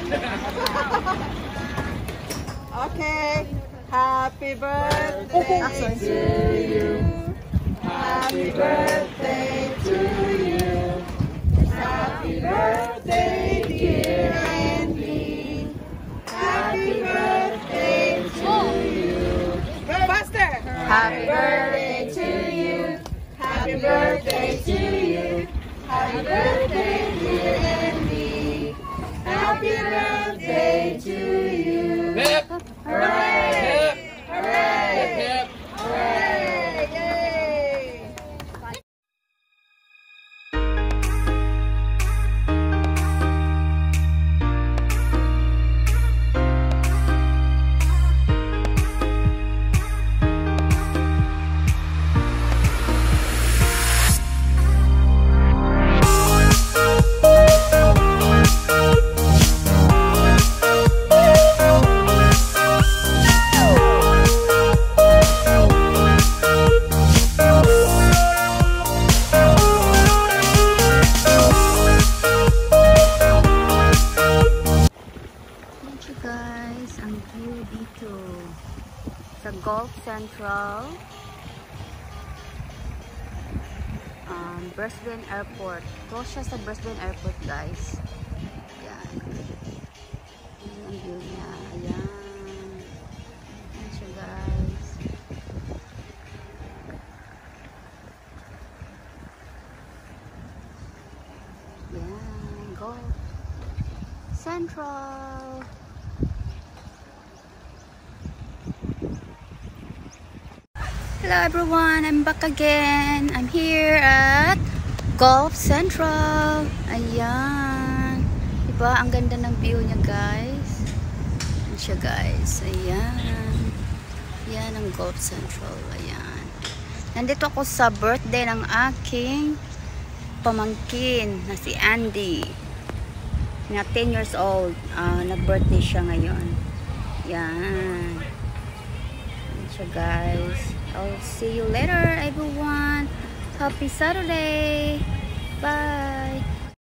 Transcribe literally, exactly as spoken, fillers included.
Okay. Happy birthday to you. Happy birthday to you. Happy birthday, dear Andy. Happy birthday to you. Faster. Happy birthday to you. Happy birthday to you. Happy birthday, dear Andy. Happy birthday to you. Hip, Hooray! hip, Hooray! hip. Hooray! Yay! Guys, ang view dito sa Gulf Central, um, Brisbane Airport. Close siya sa Brisbane Airport, guys. Ayan. Ayan ang view niya. Ayan. Ayan siya, guys. Ayan. Gulf Central. Hello everyone, I'm back again. I'm here at Gulf Central. Ayan. Diba? Ang ganda ng view niya, guys. Ayan siya, guys. Ayan. Ayan ang Gulf Central. Ayan. Nandito ako sa birthday ng aking pamangkin na si Andy. Na ten years old. Uh, nag-birthday siya ngayon. Ayan. Ayan siya, guys. I'll see you later, everyone. Happy Saturday. Bye.